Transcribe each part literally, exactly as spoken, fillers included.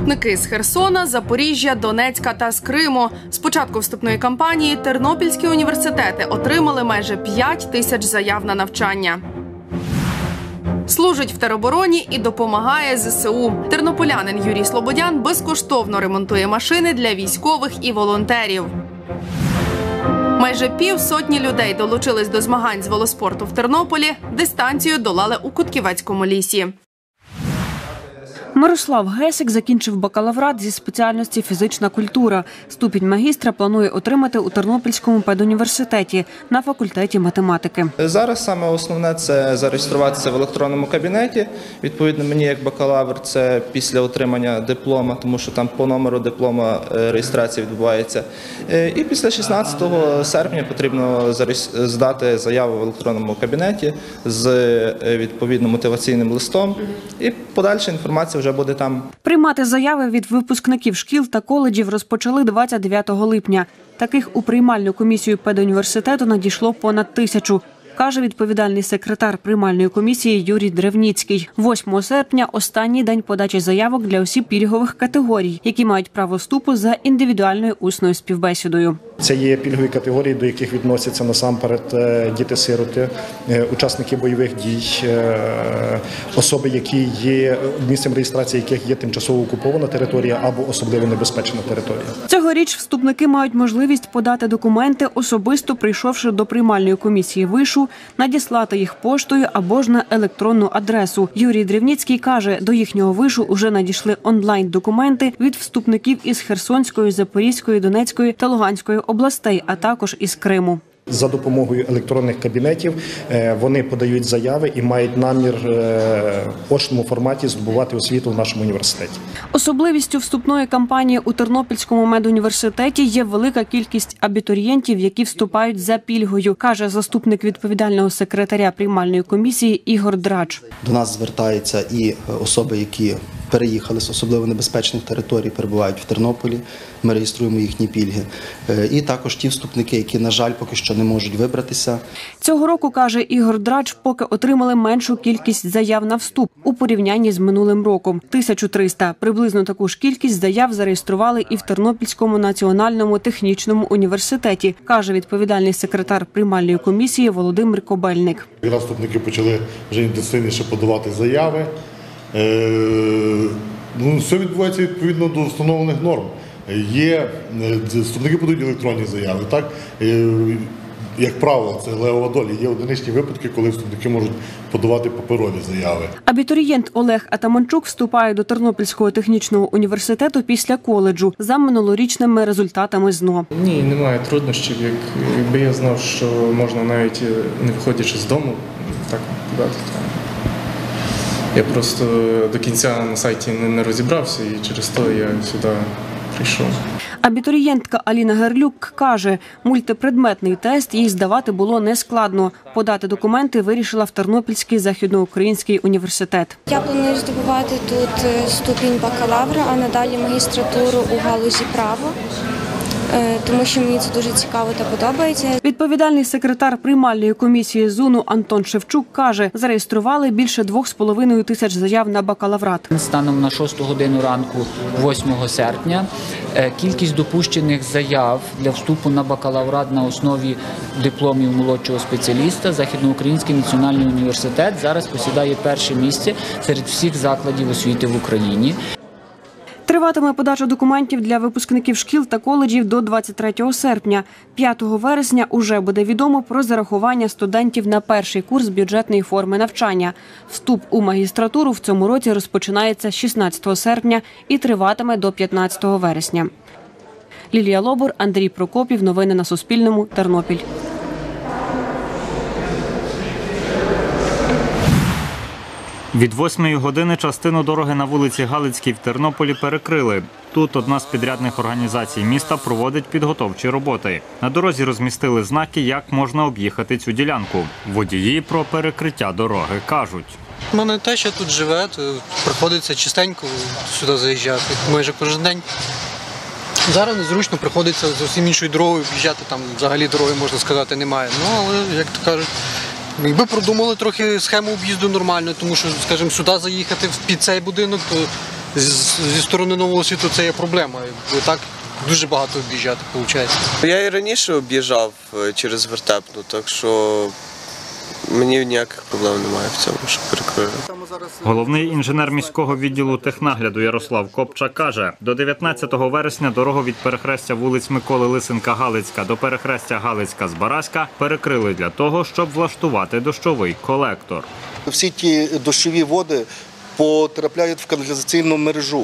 Вступники з Херсона, Запоріжжя, Донецька та з Криму. З початку вступної кампанії тернопільські університети отримали майже п'ять тисяч заяв на навчання. Служить в теробороні і допомагає зе се у. Тернополянин Юрій Слободян безкоштовно ремонтує машини для військових і волонтерів. Майже півсотні людей долучились до змагань з велоспорту в Тернополі. Дистанцію долали у Кутківецькому лісі. Мирослав Гесик закінчив бакалаврат зі спеціальності фізична культура. Ступінь магістра планує отримати у Тернопільському педуніверситеті на факультеті математики. Зараз саме основне – це зареєструватися в електронному кабінеті. Відповідно, мені як бакалавр – це після отримання диплома, тому що там по номеру диплома реєстрація відбувається. І після шістнадцятого серпня потрібно здати заяву в електронному кабінеті з відповідним мотиваційним листом. І подальша інформація вже буде там. Приймати заяви від випускників шкіл та коледжів розпочали двадцять дев'ятого липня. Таких у приймальну комісію педуніверситету надійшло понад тисячу, каже відповідальний секретар приймальної комісії Юрій Древніцький. восьмого серпня – останній день подачі заявок для осіб пільгових категорій, які мають право вступу за індивідуальною усною співбесідою. Це є пільгові категорії, до яких відносяться насамперед діти-сироти, учасники бойових дій, особи, які є місцем реєстрації яких є тимчасово окупована територія або особливо небезпечна територія. Цьогоріч вступники мають можливість подати документи, особисто прийшовши до приймальної комісії вишу, надіслати їх поштою або ж на електронну адресу. Юрій Древніцький каже, до їхнього вишу вже надійшли онлайн-документи від вступників із Херсонської, Запорізької, Донецької та Луганської областей, а також із Криму. За допомогою електронних кабінетів вони подають заяви і мають намір в очному форматі здобувати освіту в нашому університеті. Особливістю вступної кампанії у Тернопільському медуніверситеті є велика кількість абітурієнтів, які вступають за пільгою, каже заступник відповідального секретаря приймальної комісії Ігор Драч. До нас звертаються і особи, які переїхали з особливо небезпечних територій, перебувають в Тернополі, ми реєструємо їхні пільги. І також ті вступники, які, на жаль, поки що не можуть вибратися. Цього року, каже Ігор Драч, поки отримали меншу кількість заяв на вступ у порівнянні з минулим роком – тисячу триста. Приблизно таку ж кількість заяв зареєстрували і в Тернопільському національному технічному університеті, каже відповідальний секретар приймальної комісії Володимир Кобельник. Якраз вступники почали вже інтенсивніше подавати заяви. Ну, все відбувається відповідно до встановлених норм. Є, вступники подають електронні заяви, так? Як правило, це левова доля. Є одиничні випадки, коли вступники можуть подавати паперові заяви. Абітурієнт Олег Атаманчук вступає до Тернопільського технічного університету після коледжу за минулорічними результатами ЗНО. Ні, немає труднощів. Якби я знав, що можна навіть не виходячи з дому, так подати. Я просто до кінця на сайті не розібрався і через то я сюди прийшов. Абітурієнтка Аліна Герлюк каже, мультипредметний тест їй здавати було нескладно. Подати документи вирішила в Тернопільський західноукраїнський університет. Я планую здобувати тут ступінь бакалавра, а надалі магістратуру у галузі права. Тому що мені це дуже цікаво та подобається. Відповідальний секретар приймальної комісії ЗУНу Антон Шевчук каже, зареєстрували більше двох з половиною тисяч заяв на бакалаврат. Станом на шосту годину ранку восьмого серпня кількість допущених заяв для вступу на бакалаврат на основі дипломів молодшого спеціаліста Західноукраїнський національний університет зараз посідає перше місце серед всіх закладів освіти в Україні. Триватиме подача документів для випускників шкіл та коледжів до двадцять третього серпня. п'ятого вересня уже буде відомо про зарахування студентів на перший курс бюджетної форми навчання. Вступ у магістратуру в цьому році розпочинається шістнадцятого серпня і триватиме до п'ятнадцятого вересня. Лілія Лобур, Андрій Прокопів. Новини на Суспільному. Тернопіль. Від восьмої години частину дороги на вулиці Галицькій в Тернополі перекрили. Тут одна з підрядних організацій міста проводить підготовчі роботи. На дорозі розмістили знаки, як можна об'їхати цю ділянку. Водії про перекриття дороги кажуть. У мене те, що тут живе, то приходиться частенько сюди заїжджати, майже кожен день. Зараз незручно, приходиться зовсім іншою дорогою об'їжджати, там взагалі дороги, можна сказати, немає. Ну, але, як то кажуть, якби продумали трохи схему об'їзду нормально, тому що, скажімо, сюди заїхати під цей будинок, то зі сторони Нового Світу це є проблема, бо так дуже багато об'їжджати виходить. Я і раніше об'їжджав через Вертепну, так що мені ніяких проблем немає в цьому, що перекрили. Головний інженер міського відділу технагляду Ярослав Копча каже, до дев'ятнадцятого вересня дорогу від перехрестя вулиць Миколи Лисенка-Галицька до перехрестя Галицька-Збаразька перекрили для того, щоб влаштувати дощовий колектор. Всі ті дощові води потрапляють в каналізаційну мережу,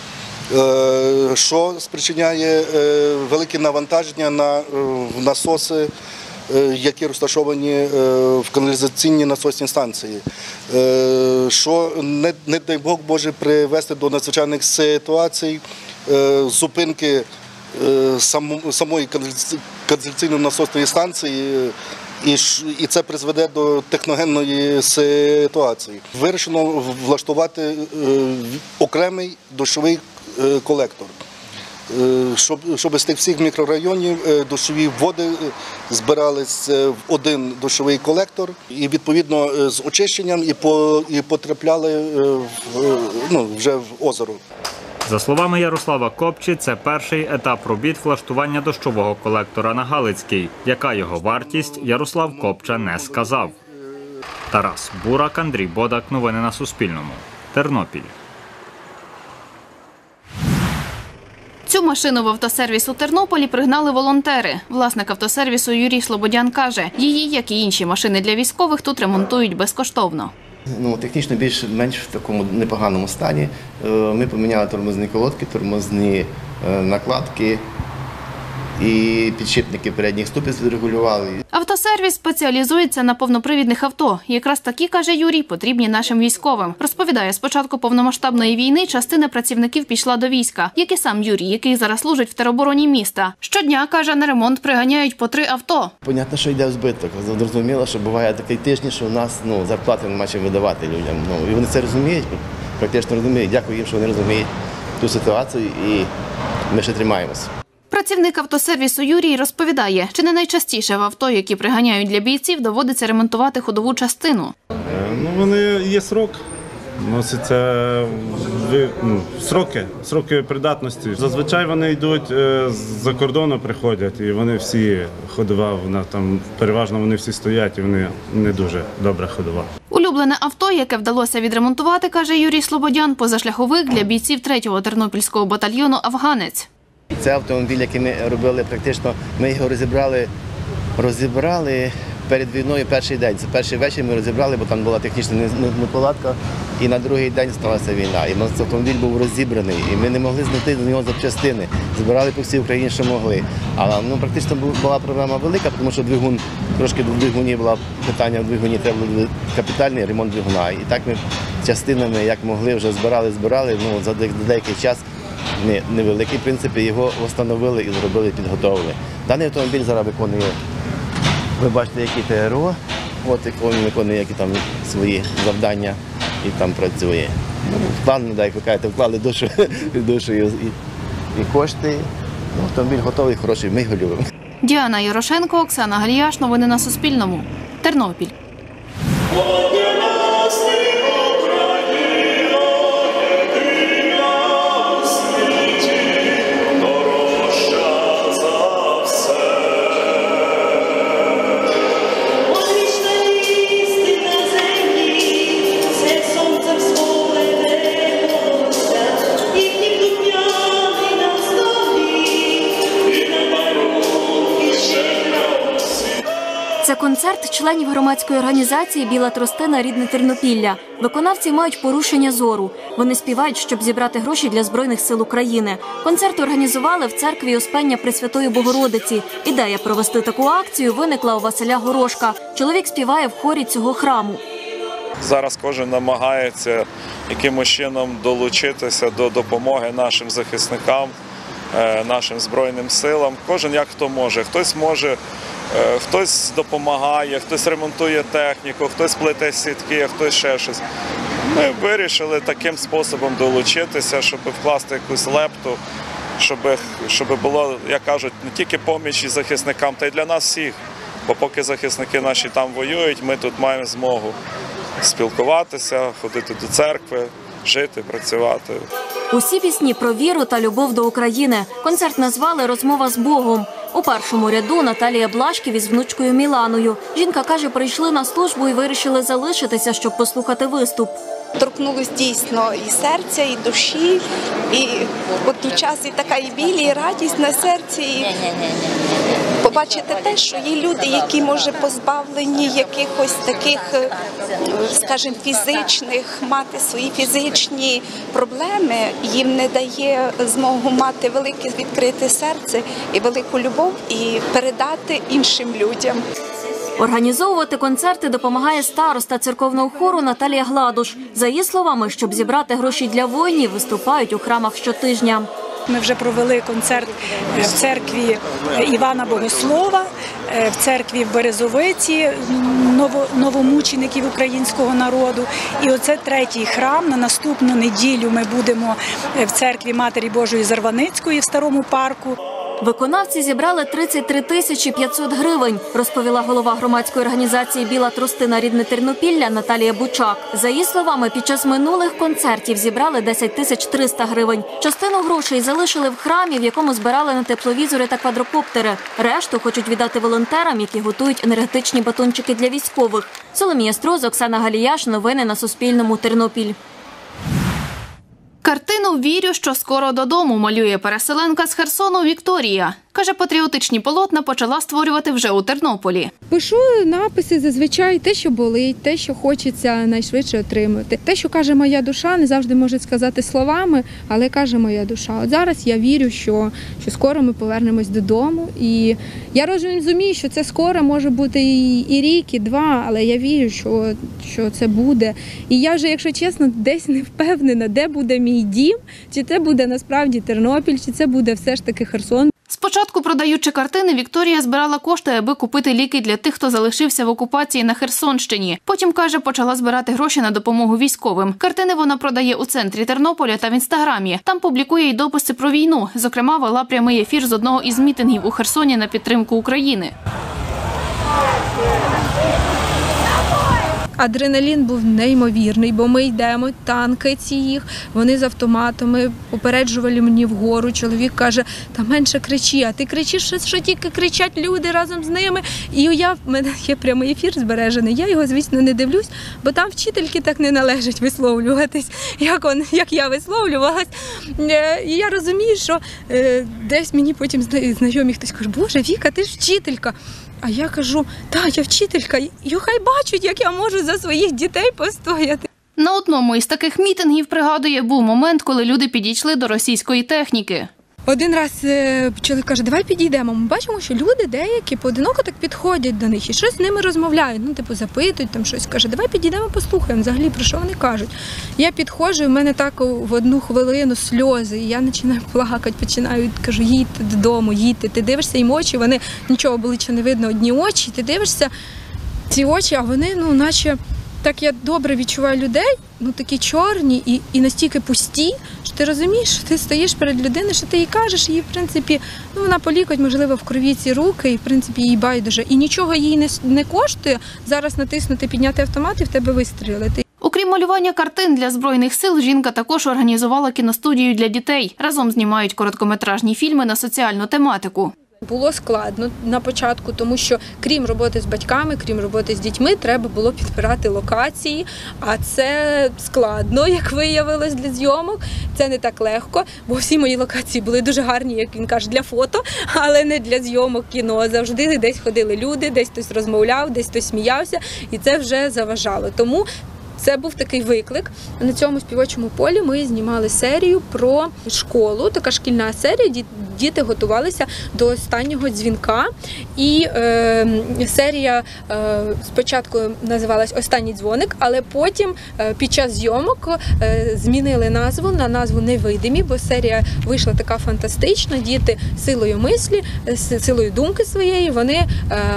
що спричиняє велике навантаження на насоси, які розташовані в каналізаційній насосній станції, що, не, не дай Бог, може привести до надзвичайних ситуацій, зупинки самої каналізаційної насосної станції, і, і це призведе до техногенної ситуації. Вирішено влаштувати окремий дощовий колектор. Щоб, щоб з тих всіх мікрорайонів дощові води збиралися в один дощовий колектор і відповідно з очищенням і, по, і потрапляли в, ну, вже в озеро. За словами Ярослава Копчі, це перший етап робіт влаштування дощового колектора на Галицькій. Яка його вартість, Ярослав Копча не сказав. Тарас Бурак, Андрій Бодак. Новини на Суспільному. Тернопіль. Цю машину в автосервіс у Тернополі пригнали волонтери. Власник автосервісу Юрій Слободян каже, її, як і інші машини для військових, тут ремонтують безкоштовно. Ну, технічно більш-менш в такому непоганому стані. Ми поміняли тормозні колодки, тормозні накладки і підшипники передніх ступиць відрегулювали. Автосервіс спеціалізується на повнопривідних авто. Якраз такі, каже Юрій, потрібні нашим військовим. Розповідає, з початку повномасштабної війни частина працівників пішла до війська, як і сам Юрій, який зараз служить в теробороні міста. Щодня, каже, на ремонт приганяють по три авто. Понятно, що йде в збиток. Зрозуміло, що буває такий тиждень, що у нас ну, зарплати нема чим видавати людям. Ну, і вони це розуміють, практично розуміють. Дякую їм, що вони розуміють ту ситуацію, і ми ще тримаємося. Працівник автосервісу Юрій розповідає, чи не найчастіше в авто, які приганяють для бійців, доводиться ремонтувати ходову частину. Ну, вони є срок, носяться ну, сроки, сроки придатності. Зазвичай вони йдуть з-за кордону, приходять, і вони всі ходова, вона там переважно вони всі стоять, і вони не дуже добра ходова. Улюблене авто, яке вдалося відремонтувати, каже Юрій Слободян, позашляховик для бійців третього тернопільського батальйону «Афганець». Це автомобіль, який ми робили практично, ми його розібрали, розібрали перед війною перший день. Це перший вечір ми розібрали, бо там була технічна неполадка, і на другий день сталася війна. І цей автомобіль був розібраний, і ми не могли знайти до нього запчастини. Збирали по всій Україні, що могли. Але ну, практично була проблема велика, тому що двигун, трошки в двигуні було питання, в двигуні треба було капітальний ремонт двигуна. І так ми частинами, як могли, вже збирали, збирали, ну, за деякий час. Невеликий, в принципі, його встановили і зробили, підготовили. Даний автомобіль зараз виконує, ви бачите, які ТРО, от він виконує які там свої завдання і там працює. Ну, план, як ви кажете, вклали душу, душу і, і кошти. Ну, автомобіль готовий, хороший, ми його любимо. Діана Ярошенко, Оксана Галіяш. Новини на Суспільному. Тернопіль. Це концерт членів громадської організації «Біла тростина. Рідне Тернопілля». Виконавці мають порушення зору. Вони співають, щоб зібрати гроші для Збройних сил України. Концерт організували в церкві Успення Пресвятої Богородиці. Ідея провести таку акцію виникла у Василя Горошка. Чоловік співає в хорі цього храму. Зараз кожен намагається якимось чином долучитися до допомоги нашим захисникам, нашим Збройним силам. Кожен як хто може. Хтось може, хтось допомагає, хтось ремонтує техніку, хтось плете сітки, хтось ще щось. Ми вирішили таким способом долучитися, щоб вкласти якусь лепту, щоб, щоб було, як кажуть, не тільки поміч захисникам, та й для нас всіх. Бо поки захисники наші там воюють, ми тут маємо змогу спілкуватися, ходити до церкви, жити, працювати. Усі пісні про віру та любов до України. Концерт назвали «Розмова з Богом». У першому ряду Наталія Блашків із внучкою Міланою. Жінка каже, прийшли на службу і вирішили залишитися, щоб послухати виступ. Торкнулось дійсно і серця, і душі, і водночас і така і біль, і радість на серці. І побачити те, що є люди, які, може, позбавлені якихось таких, скажімо, фізичних, мати свої фізичні проблеми, їм не дає змогу мати велике відкрите серце і велику любов, і передати іншим людям. Організовувати концерти допомагає староста церковного хору Наталія Гладуш. За її словами, щоб зібрати гроші для воїнів, виступають у храмах щотижня. Ми вже провели концерт в церкві Івана Богослова, в церкві в Березовиці, новомучеників українського народу. І оце третій храм. На наступну неділю ми будемо в церкві Матері Божої Зарваницької в Старому парку. Виконавці зібрали тридцять три тисячі п'ятсот гривень, розповіла голова громадської організації «Біла тростина Рідне Тернопілля» Наталія Бучак. За її словами, під час минулих концертів зібрали десять тисяч триста гривень. Частину грошей залишили в храмі, в якому збирали на тепловізори та квадрокоптери. Решту хочуть віддати волонтерам, які готують енергетичні батончики для військових. Соломія Строз, Оксана Галіяш. Новини на Суспільному. Тернопіль. Картину «Вірю, що скоро додому» малює переселенка з Херсону Вікторія. Каже, патріотичні полотна почала створювати вже у Тернополі. Пишу написи зазвичай те, що болить, те, що хочеться найшвидше отримати. Те, що каже моя душа, не завжди можуть сказати словами, але каже моя душа. От зараз я вірю, що, що скоро ми повернемось додому. І я розумію, що це скоро може бути і, і рік, і два, але я вірю, що, що це буде. І я вже, якщо чесно, десь не впевнена, де буде мій дім, чи це буде насправді Тернопіль, чи це буде все ж таки Херсон. Спочатку, продаючи картини, Вікторія збирала кошти, аби купити ліки для тих, хто залишився в окупації на Херсонщині. Потім, каже, почала збирати гроші на допомогу військовим. Картини вона продає у центрі Тернополя та в Інстаграмі. Там публікує й дописи про війну. Зокрема, вела прямий ефір з одного із мітингів у Херсоні на підтримку України. Адреналін був неймовірний, бо ми йдемо, танки ці їх, вони з автоматами, попереджували мені вгору. Чоловік каже, та менше кричи, а ти кричиш, що, що тільки кричать люди разом з ними. І я, в мене є прямий ефір збережений, я його, звісно, не дивлюсь, бо там вчительки так не належить висловлюватись, як, он, як я висловлювалась. І я розумію, що е, десь мені потім знайомі хтось каже, Боже, Віка, ти ж вчителька. А я кажу, так, я вчителька, і хай бачать, як я можу за своїх дітей постояти. На одному із таких мітингів, пригадує, був момент, коли люди підійшли до російської техніки. Один раз чоловік каже, давай підійдемо. Ми бачимо, що люди деякі поодиноко так підходять до них і щось з ними розмовляють. Ну, типу, запитують там щось. Каже, давай підійдемо, послухаємо взагалі, про що вони кажуть. Я підходжу, і в мене так в одну хвилину сльози, і я починаю плакати, починаю, кажу, їдьте додому, їдьте. Ти дивишся їм очі, вони, нічого обличчя не видно, одні очі. Ти дивишся ці очі, а вони, ну, наче... Так я добре відчуваю людей, ну такі чорні і, і настільки пусті, що ти розумієш, що ти стоїш перед людиною, що ти їй кажеш, їй, в принципі, ну вона полікоть, можливо, в крові ці руки, і, в принципі, їй байдуже. І нічого їй не, не коштує зараз натиснути, підняти автомат і в тебе вистрілити. Окрім малювання картин для Збройних сил, жінка також організувала кіностудію для дітей. Разом знімають короткометражні фільми на соціальну тематику. Було складно на початку, тому що крім роботи з батьками, крім роботи з дітьми, треба було підбирати локації, а це складно, як виявилось, для зйомок. Це не так легко, бо всі мої локації були дуже гарні, як він каже, для фото, але не для зйомок кіно. Завжди десь ходили люди, десь хтось розмовляв, десь хтось сміявся, і це вже заважало. Тому це був такий виклик. На цьому співочому полі ми знімали серію про школу, така шкільна серія, діти готувалися до останнього дзвінка. І е, серія е, спочатку називалась «Останній дзвоник», але потім е, під час зйомок е, змінили назву на назву «Невидимі», бо серія вийшла така фантастична, діти силою мислі, силою думки своєї, вони е,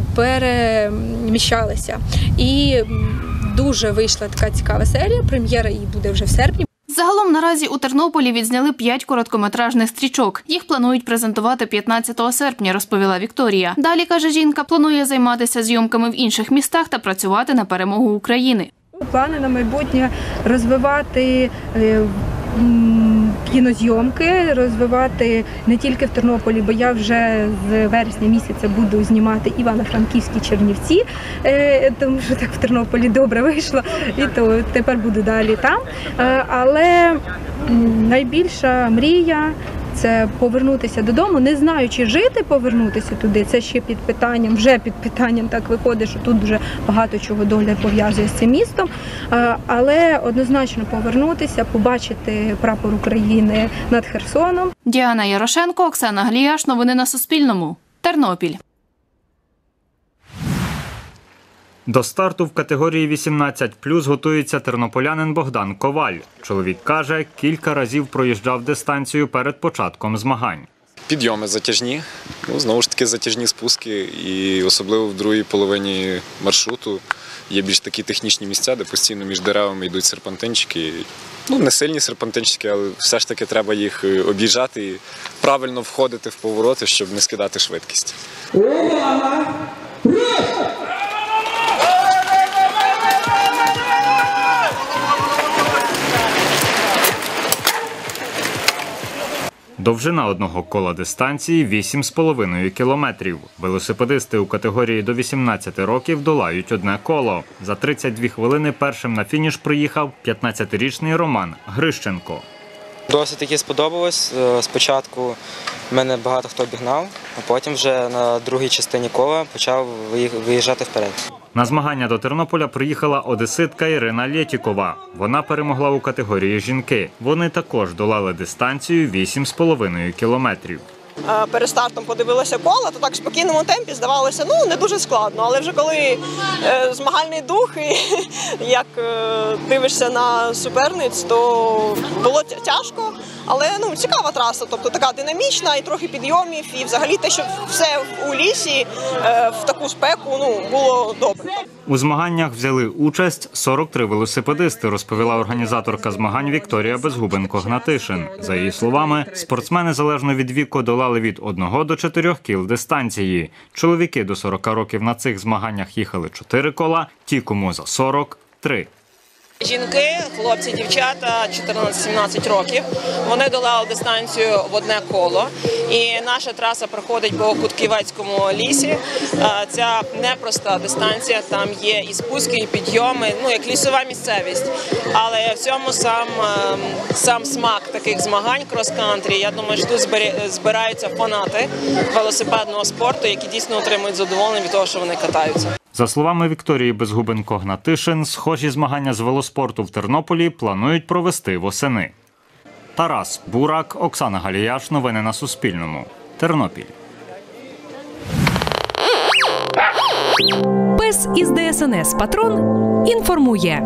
переміщалися. І дуже вийшла така цікава серія, прем'єра її буде вже в серпні. Загалом наразі у Тернополі відзняли п'ять короткометражних стрічок. Їх планують презентувати п'ятнадцятого серпня, розповіла Вікторія. Далі, каже жінка, планує займатися зйомками в інших містах та працювати на перемогу України. Плани на майбутнє розвивати кінозйомки, розвивати не тільки в Тернополі, бо я вже з вересня місяця буду знімати Івано-Франківські Чернівці, е, тому що так в Тернополі добре вийшло, і то тепер буду далі там. Е, але найбільша мрія – це повернутися додому, не знаю, чи жити, повернутися туди, це ще під питанням, вже під питанням так виходить, що тут вже багато чого доля пов'язує з цим містом, але однозначно повернутися, побачити прапор України над Херсоном. Діана Ярошенко, Оксана Гліяш. Новини на Суспільному. Тернопіль. До старту в категорії вісімнадцять плюс готується тернополянин Богдан Коваль. Чоловік каже, кілька разів проїжджав дистанцію перед початком змагань. Підйоми затяжні, ну, знову ж таки затяжні спуски, і особливо в другій половині маршруту є більш такі технічні місця, де постійно між деревами йдуть серпантинчики. Ну, не сильні серпантинчики, але все ж таки треба їх об'їжджати і правильно входити в повороти, щоб не скидати швидкість. Довжина одного кола дистанції – вісім з половиною кілометрів. Велосипедисти у категорії до вісімнадцяти років долають одне коло. За тридцять дві хвилини першим на фініш приїхав п'ятнадцятирічний Роман Грищенко. Досить таки сподобалось. Спочатку мене багато хто обігнав, а потім вже на другій частині кола почав виїжджати вперед. На змагання до Тернополя приїхала одеситка Ірина Лєтікова. Вона перемогла у категорії жінки. Вони також долали дистанцію вісім з половиною кілометрів. Перед стартом подивилася кола, то так в спокійному темпі здавалося, ну, не дуже складно. Але вже коли е, змагальний дух і як е, дивишся на суперниць, то було тяжко. Але ну, цікава траса, тобто така динамічна і трохи підйомів. І взагалі те, що все у лісі е, в таку спеку, ну, було добре. У змаганнях взяли участь сорок три велосипедисти, розповіла організаторка змагань Вікторія Безгубенко-Гнатишин. За її словами, спортсмени залежно від віку долали від одного до чотирьох кіл дистанції. Чоловіки до сорока років на цих змаганнях їхали чотири кола, ті, кому за сорок – три. Жінки, хлопці, дівчата чотирнадцять-сімнадцять років, вони долали дистанцію в одне коло. І наша траса проходить по Кутківецькому лісі. Ця непроста дистанція, там є і спуски, і підйоми, ну як лісова місцевість. Але в цьому сам, сам смак таких змагань крос-кантрі. Я думаю, що тут збираються фанати велосипедного спорту, які дійсно отримують задоволення від того, що вони катаються. За словами Вікторії Безгубенко-Гнатишин, схожі змагання з велоспорту в Тернополі планують провести восени. Тарас Бурак, Оксана Галіяш. Новини на Суспільному. Тернопіль. Пес із Д S N S «Патрон» інформує.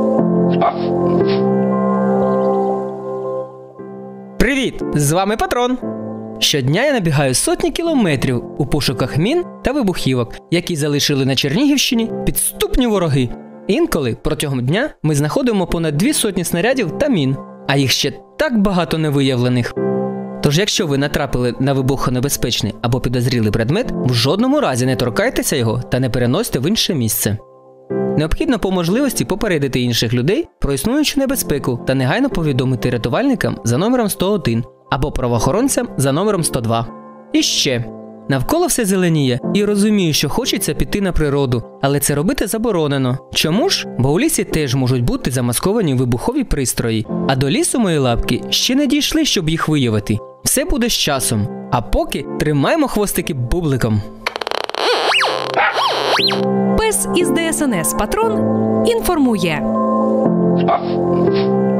Привіт! З вами Патрон. Щодня я набігаю сотні кілометрів у пошуках мін та вибухівок, які залишили на Чернігівщині підступні вороги. Інколи протягом дня ми знаходимо понад дві сотні снарядів та мін, а їх ще так багато невиявлених. Тож якщо ви натрапили на вибухонебезпечний або підозрілий предмет, в жодному разі не торкайтеся його та не переносьте в інше місце. Необхідно по можливості попередити інших людей про існуючу небезпеку та негайно повідомити рятувальникам за номером сто один або правоохоронцям за номером сто два. І ще. Навколо все зеленіє і розумію, що хочеться піти на природу, але це робити заборонено. Чому ж? Бо у лісі теж можуть бути замасковані вибухові пристрої, а до лісу мої лапки ще не дійшли, щоб їх виявити. Все буде з часом. А поки тримаємо хвостики бубликом. Пес із Д S N S «Патрон» інформує.